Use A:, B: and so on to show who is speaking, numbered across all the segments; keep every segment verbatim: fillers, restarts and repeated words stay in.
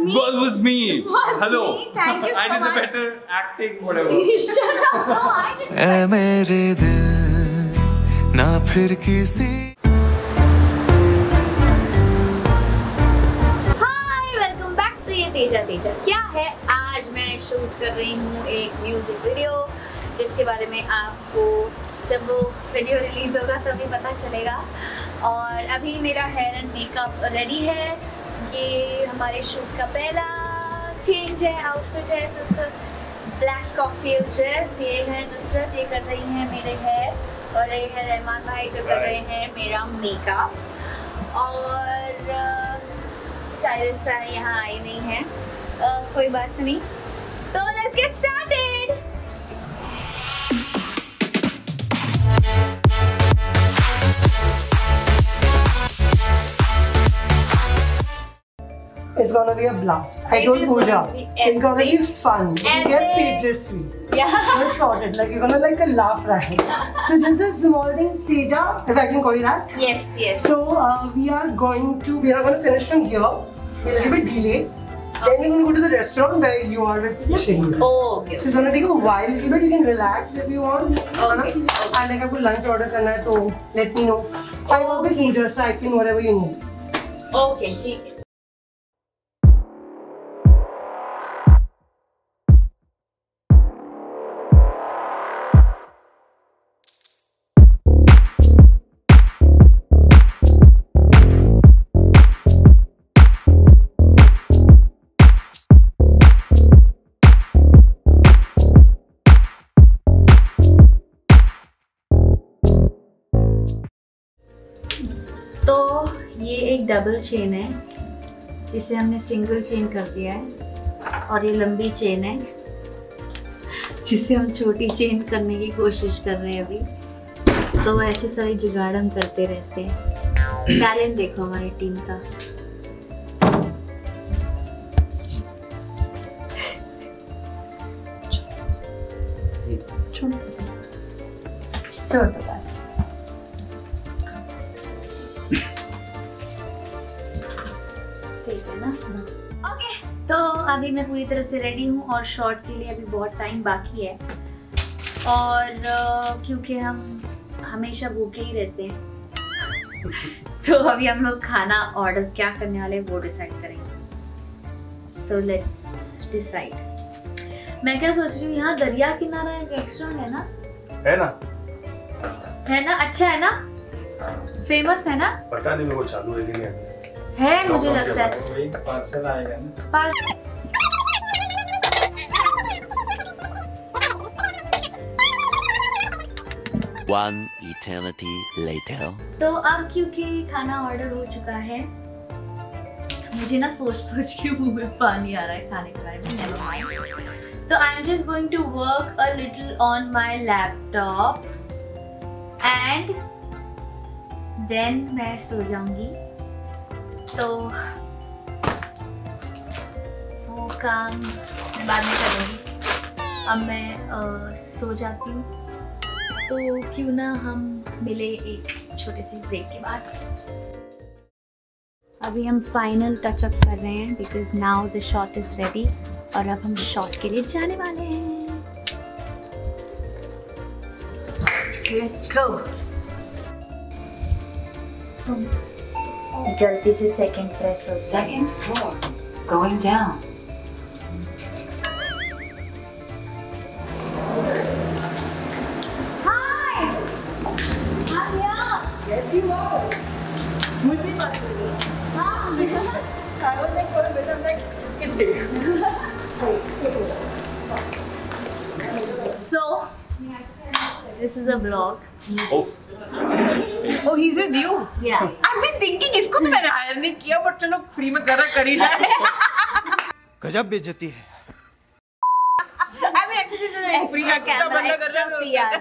A: me.
B: Was, was me.
A: Was
B: Hello.
A: me. Thank you so
B: I did
A: much.
B: the better acting, whatever.
A: Shut up. No, I didn't.
C: ऐ मेरे दिल ना फिर किसी.
A: Hi, welcome back to ये तेजा तेजा क्या है. आज मैं शूट कर रही हूँ एक म्यूजिक वीडियो जिसके बारे में आपको जब वो वीडियो रिलीज होगा तभी पता चलेगा. और अभी मेरा हेयर एंड मेकअप रेडी है. ये हमारे शूट का पहला चेंज है, आउटफिट है. Black cocktail dress. ये है नुसरत, ये कर रही हैं मेरे हेयर. और ये है रहमान भाई जो कर रहे हैं मेरा मेकअप. और स्टाइलिस्ट यहाँ आई नहीं है. uh, कोई बात नहीं. तो let's get started.
D: It's gonna be a blast. I told Pooja, it's gonna be fun. You get Tejasswi.
A: Yeah.
D: We're sorted. Like you're gonna like a laugh right. So just a small thing, Teja, if I can call you that.
A: Yes, yes.
D: So uh, we are going to, we are gonna finish from here. We're a little bit delayed. Then we're gonna go to the restaurant where you are with Shaheer.
A: Oh, okay.
D: So it's gonna take a while, a little bit. You can relax if you want.
A: Okay.
D: And like आपको lunch order करना है तो let me know. So I work with Pooja, so I can whatever you need.
A: Okay, ठीक है. तो ये एक double chain है जिसे हमने सिंगल चेन कर दिया है. और ये लंबी चेन है जिसे हम छोटी चेन करने की कोशिश कर रहे हैं अभी. तो ऐसे सारी जुगाड़ हम करते रहते हैं. टैलेंट देखो हमारी टीम का. छोड़ छोड़ दो बात. ओके, तो अभी मैं पूरी तरह से रेडी हूँ और शॉट के लिए अभी बहुत टाइम बाकी है. और uh, क्योंकि हम हमेशा भूखे ही रहते हैं तो अभी हम लोग खाना ऑर्डर क्या करने वाले हैं वो डिसाइड करेंगे. So let's decide. मैं क्या सोच रही हूँ, यहाँ दरिया किनारा एक रेस्टोरेंट है ना?
B: है ना?
A: है ना? अच्छा है ना? फेमस है ना?
B: पता नहीं मेरे को चालू है कि नहीं
A: है. मुझे लगता है
B: पार्सल आएगा ना.
A: पार्सल.
C: One eternity later.
A: तो अब क्योंकि खाना ऑर्डर हो चुका है मुझे ना सोच सोच के मुंह में पानी आ रहा है खाने के बारे में. Never mind. तो I am just going to work a little on my laptop and then मैं सो जाऊंगी. तो वो काम बाद में करूँगी. अब मैं आ, सो जाती हूँ. तो क्यों ना हम मिले एक छोटे से ब्रेक के बाद. अभी हम फाइनल टचअप कर रहे हैं because now the shot is ready. और अब हम शॉट के लिए जाने वाले हैं. Let's go. गलती से सेकंड प्रेस हो गया.
E: Second floor, going down.
A: Hi! I'm here.
D: Yes, you are. मुझे बात करो.
A: हाँ.
D: I was like for a bit, I'm like, it's it.
A: So, this is a vlog.
B: Oh.
E: Oh, he's with you?
A: Yeah.
E: I've been thinking इसको तो मैंने higher नहीं किया but चलो फ्री में करा कर ही जाए.
C: गजब बेइज्जती है.
E: I mean actually the free extra बंदा कर रहे
A: हैं.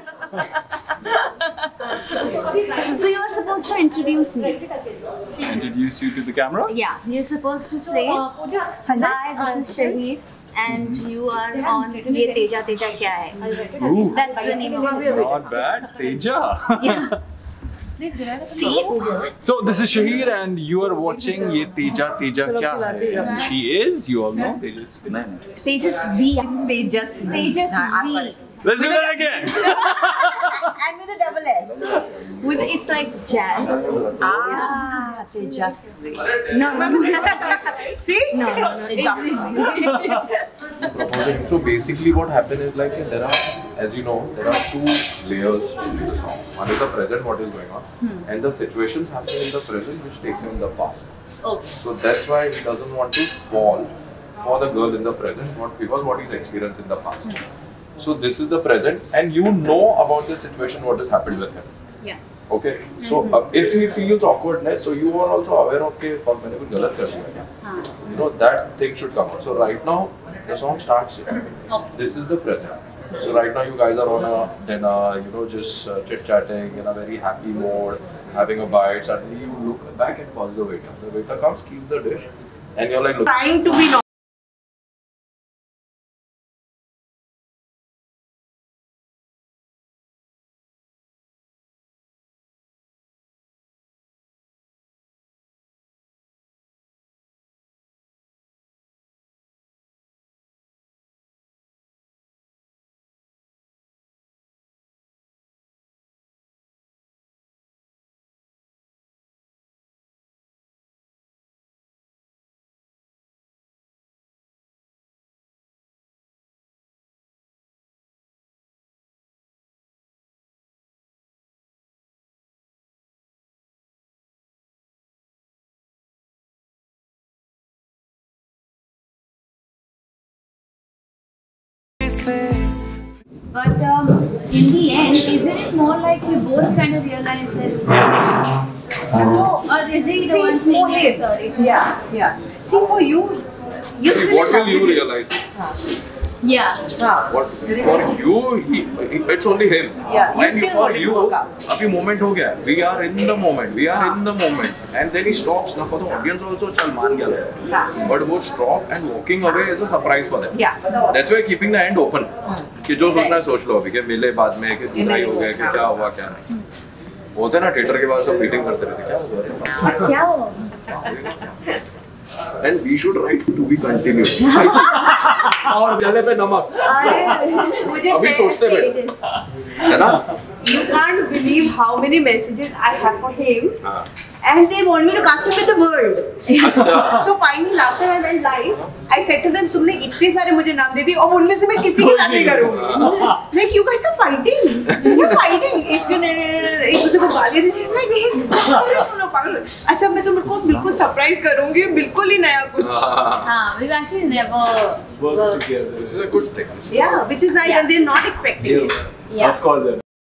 A: So you are supposed to introduce me.
B: Introduce you to the camera?
A: Yeah, you're supposed to say, hi, this is Shaheer. And you are on ये तेजा तेजा क्या है?
B: Ooh.
A: That's the name of it.
B: Not bad. Teja.
A: Yeah.
E: See?
B: So this is Shaheer and you are watching ये तेजा तेजा क्या है? She is, you all know, Tejasswi.
A: Tejasswi.
E: Tejasswi.
A: Tejasswi.
B: Let's do that again.
E: And with a double S.
A: With it's like jazz.
E: Ah, Tejasswi.
A: No, no, no.
E: See?
A: No, no, no.
F: Proposing. So basically what happened is like there are, as you know, there are two layers to the song. One is the present, what is going on, hmm. and the situations happening in the present which takes him in the past.
A: Okay.
F: So that's why he doesn't want to fall for the girl in the present, what because what he's experienced in the past. Hmm. So this is the present, and you know about the situation, what has happened with him.
A: Yeah.
F: Okay. So uh, if he feels awkwardness, so you are also aware of okay, for मैंने कुछ गलत कर दिया. You know that thing should come out. So right now the song starts here.
A: Okay.
F: This is the present. So right now you guys are on a dinner, you know, just uh, chit chatting in a very happy mode, having a bite. Suddenly you look back and calls the waiter. The waiter comes, keeps the dish, and you're like, look.
E: Trying to be normal.
A: But um, in the end, isn't it more like we both kind of realize that? So, or is it
E: See,
A: one
E: it's
A: thing
E: more
A: like,
E: his.
A: sorry?
E: Yeah, yeah. See, for you, you
F: See,
E: still
F: what will
E: have
F: you
E: to-
F: realize?
A: Yeah.
E: हाँ.
F: What for you, he, it's only him.
E: Yeah, you
F: And
E: still
F: for
E: want it to
F: you,
E: work out.
F: अभी moment हो गया. We are in the moment. We are in the moment. And then he stops. Now for the audience also, चल मान गया.
E: हाँ.
F: But वो stop and walking away is a surprise for them.
E: Yeah.
F: That's why keeping the end open. कि जो सोचना है सोच लो अभी कि मिले बाद में कि जुदाई हो गया कि क्या हुआ क्या नहीं. होते ना थिएटर के बाद सब मीटिंग करते रहते क्या हुआ.
A: क्या हुआ?
F: And we should write to be continued. और गले पे नमक.
E: मुझे
F: अभी सोचते बैठो. है ना?
E: You can't believe how many messages I have for him,
F: हाँ.
E: and they want me to cast him with the world.
F: अच्छा.
E: So finally, last time I went live, I said to them, तुमने इतने सारे मुझे नाम दे दिए, और उनमें से मैं किसी के साथ नहीं करूँगी. Like you guys are fighting, you're fighting. इसके ने एक दूसरे को गाली दे रही है, तुम लोग पागल. अच्छा मैं तुमको बिल्कुल सरप्राइज करूँगी, बिल्कुल ही नया कुछ.
A: हाँ, we've actually never worked together.
F: This is a good thing.
E: Yeah, which is nice,
A: Yeah.
E: and they're not expecting it.
A: Yeah.
B: Of course.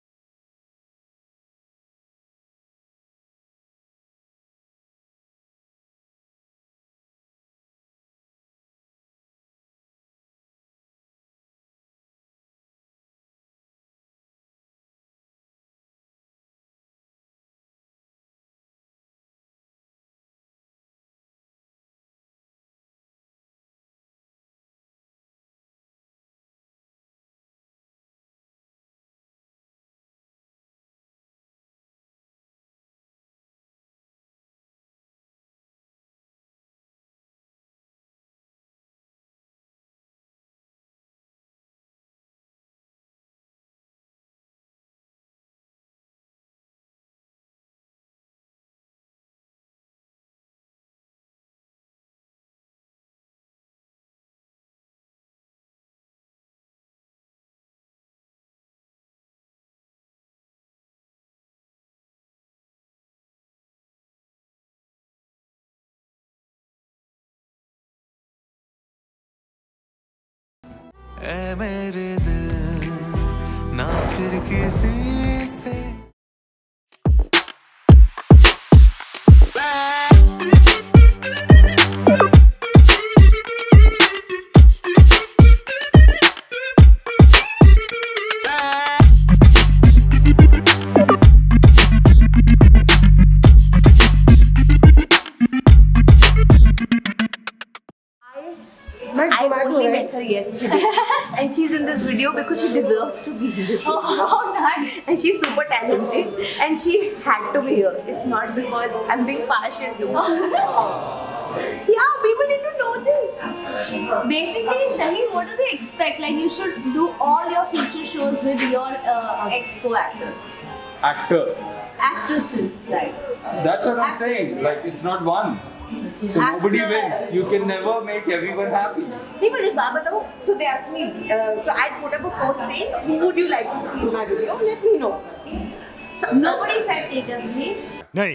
C: ऐ मेरे दिल ना फिर किसी से
D: मैं
E: I only met her yesterday, and she's in this video because she deserves to be in this video.
A: Oh, nice.
E: And she's super talented, and she had to be here. It's not because I'm being partial to her. Yeah, people need to know this.
A: Basically, Shaheer, what do they expect? Like, you should do all your future shows with your uh, ex-co-actors.
B: Actor.
A: Actresses, like.
B: That's what I'm
A: Actors,
B: saying.
A: yeah.
B: Like, it's not one. So nobody wins. You can never make everyone happy.
E: People just batao. So they asked me. Uh, so I put up a post saying, "Who would you like to see in my video? Let me know."
A: So nobody said Tejasswi.
C: नहीं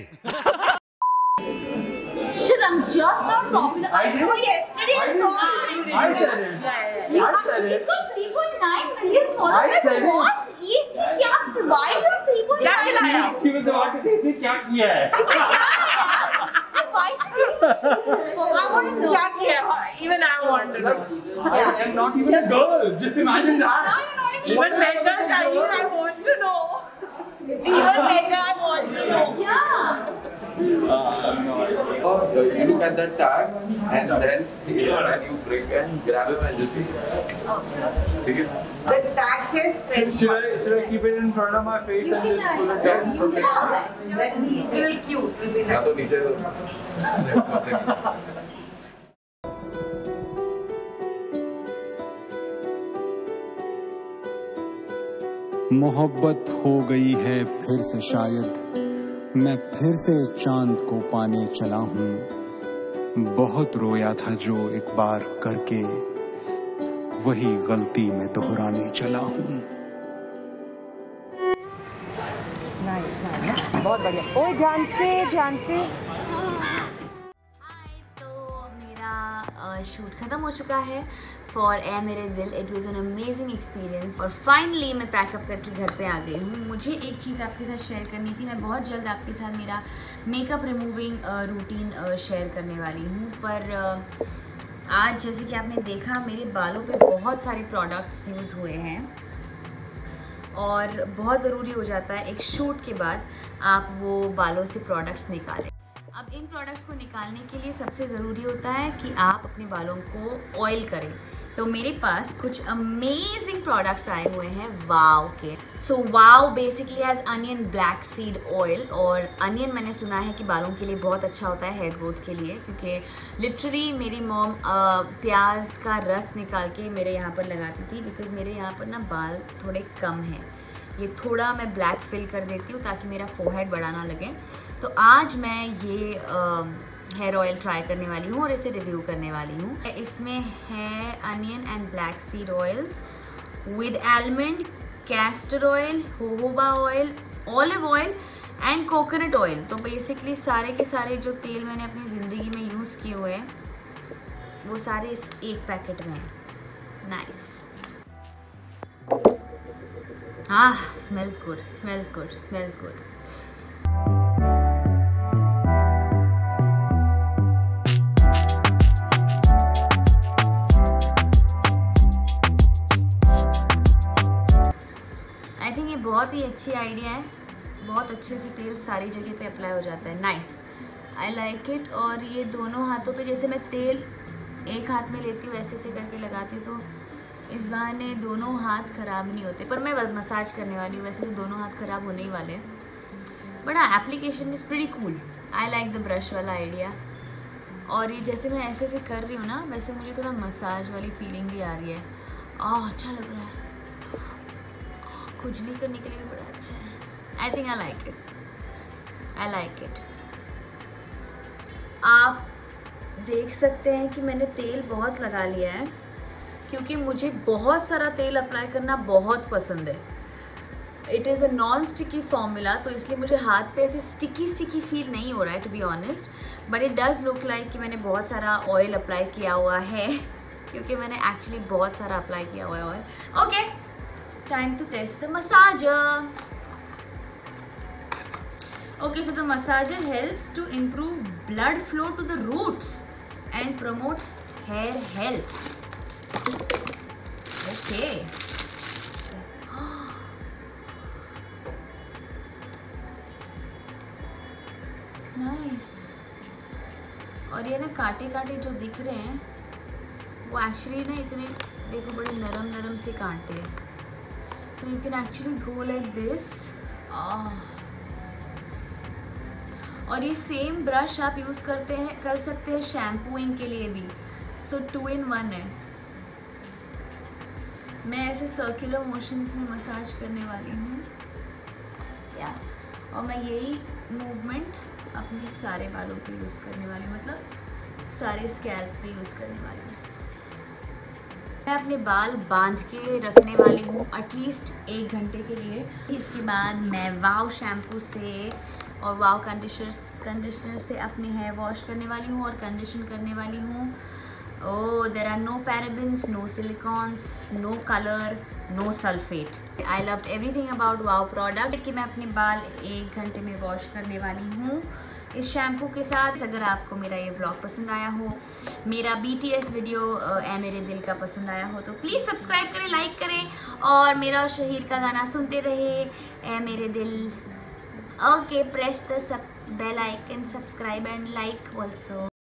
A: Shit, I'm just not popular. I saw yesterday. I saw it.
B: I said it.
E: Yeah, yeah,
A: You
B: I
A: got
B: said it.
A: you got three point nine million followers.
B: I said it.
A: What is क्या? Why you have three point nine?
B: She was about to say, "इसने क्या किया है?"
A: Why should you? Oh, I want to know.
E: क्या किया? Even I want to know.
B: I am not even a girl. Just imagine
A: Now
B: that.
A: you're not even.
E: Even better, Shaheer, I want to know. Even better, I want to know.
A: Yeah.
F: Uh, you look at that tag and then and you bring and grab him and just see.
E: The tag says friends.
B: Should I, should I keep it in front of my face
A: You
B: and
A: can.
B: just pull it
A: Uh,
B: down?
A: you can have that. That be
E: Still cute.
F: या तो नीचे
G: मोहब्बत हो गई है फिर से शायद, मैं फिर से चांद को पाने चला हूँ। बहुत रोया था जो एक बार करके, वही गलती मैं दोहराने चला हूँ।
E: बहुत बढ़िया। ओए ध्यान से, ध्यान से।
A: हाय, तो मेरा शूट खत्म हो चुका है फॉर ए मेरे दिल। It was an amazing experience और फाइनली मैं पैकअप करके घर पे आ गई हूँ। मुझे एक चीज़ आपके साथ शेयर करनी थी। मैं बहुत जल्द आपके साथ मेरा मेकअप रिमूविंग रूटीन शेयर करने वाली हूँ, पर uh, आज जैसे कि आपने देखा मेरे बालों पे बहुत सारे प्रोडक्ट्स यूज़ हुए हैं और बहुत ज़रूरी हो जाता है एक शूट के बाद आप वो बालों से प्रोडक्ट्स निकालें। अब इन प्रोडक्ट्स को निकालने के लिए सबसे ज़रूरी होता है कि आप अपने बालों को ऑयल करें। तो मेरे पास कुछ अमेजिंग प्रोडक्ट्स आए हुए हैं वाव के। सो वाव basically has onion black seed oil, और अनियन मैंने सुना है कि बालों के लिए बहुत अच्छा होता है हेयर ग्रोथ के लिए, क्योंकि लिटरली मेरी मॉम प्याज का रस निकाल के मेरे यहाँ पर लगाती थी, बिकॉज मेरे यहाँ पर ना बाल थोड़े कम हैं। ये थोड़ा मैं ब्लैक फिल कर देती हूँ ताकि मेरा फोरहेड बड़ा ना लगे। तो आज मैं ये हेयर ऑयल ट्राई करने वाली हूँ और इसे रिव्यू करने वाली हूँ। इसमें है onion and black seed oils with almond, castor oil, jojoba oil, olive oil and coconut oil. तो बेसिकली सारे के सारे जो तेल मैंने अपनी ज़िंदगी में यूज़ किए हुए हैं वो सारे इस एक पैकेट में हैं। Nice. Ah, smells good, smells good, smells good. I think ये बहुत ही अच्छी आइडिया है। बहुत अच्छे से तेल सारी जगह पे अप्लाई हो जाता है। Nice, I like it. और ये दोनों हाथों पे, जैसे मैं तेल एक हाथ में लेती हूँ ऐसे से करके लगाती हूँ तो इस बहाने दोनों हाथ ख़राब नहीं होते। पर मैं मसाज करने वाली हूँ, वैसे तो दोनों हाथ ख़राब होने ही वाले हैं। बट हाँ, application is pretty cool. I like the brush वाला आइडिया। और ये जैसे मैं ऐसे से कर रही हूँ ना, वैसे मुझे थोड़ा मसाज वाली फीलिंग भी आ रही है। आह, अच्छा लग रहा है। खुजली करने के लिए भी बड़ा अच्छा है। I think I like it, I like it. आप देख सकते हैं कि मैंने तेल बहुत लगा लिया है, क्योंकि मुझे बहुत सारा तेल अप्लाई करना बहुत पसंद है। It is a non sticky formula, तो इसलिए मुझे हाथ पे ऐसे स्टिकी स्टिकी फील नहीं हो रहा है, to be honest. But it does look like कि Like मैंने बहुत सारा ऑयल अप्लाई किया हुआ है, क्योंकि मैंने एक्चुअली बहुत सारा अप्लाई किया हुआ है oil. Okay, time to test the massager. Okay, so the massager helps to improve blood flow to the roots and promote hair health. Okay. It's nice. और ये ना कांटे कांटे जो दिख रहे हैं वो एक्चुअली ना इतने देखो बड़े नरम नरम से कांटे हैं, so you can actually go like this. और ये सेम ब्रश आप यूज़ करते हैं कर सकते हैं शैम्पूइंग के लिए भी, सो टू इन वन है। मैं ऐसे सर्कुलर मोशंस में मसाज करने वाली हूँ या, और मैं यही मूवमेंट अपने सारे बालों पे यूज़ करने वाली हूँ, मतलब सारे स्कैल्प पे यूज़ करने वाली हूँ। मैं अपने बाल बांध के रखने वाली हूँ एटलीस्ट एक घंटे के लिए। इसके बाद मैं वाव शैम्पू से और वाव कंडीशनर कंडीशनर से अपने हेयर वॉश करने वाली हूँ और कंडीशन करने वाली हूँ। Oh, there are no parabens, no silicones, no colour, no sulphate. I love everything about वाव प्रोडक्ट कि मैं अपने बाल एक घंटे में वॉश करने वाली हूँ इस शैम्पू के साथ। अगर आपको मेरा ये ब्लॉग पसंद आया हो, मेरा बीटीएस वीडियो ए मेरे दिल का पसंद आया हो, तो प्लीज़ सब्सक्राइब करें, लाइक करें और मेरा शहीर का गाना सुनते रहे ए मेरे दिल। Okay, press the bell icon, subscribe and like also.